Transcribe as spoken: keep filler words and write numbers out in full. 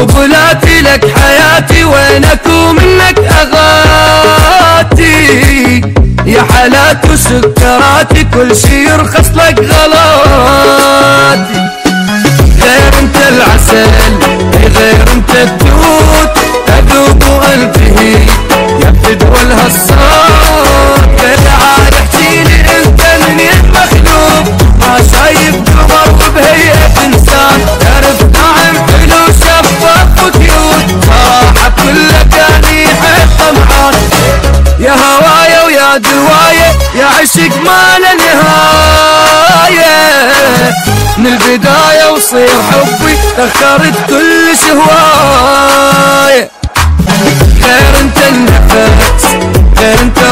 قبلاتي لك حياتي، وينك ومنك اغاتي، يا حالات وسكراتي كل شي يرخص لك غلاتي. غير انت العسل غير انت التوت، اذوب والتهي يا بتدوى الهالصوت. غير عاد احكيلي انت من المخلوق، ما شايف قمر وبهيئة انسان، تعرف ناعم حلو شفاف وكيوت، صراحة كلك انيحة طمعان. يا هوايا ويا دوايا يا عشق ما له نهاية، من البداية وصير حبي اخترت كل هواية. غير انت النفس غير انت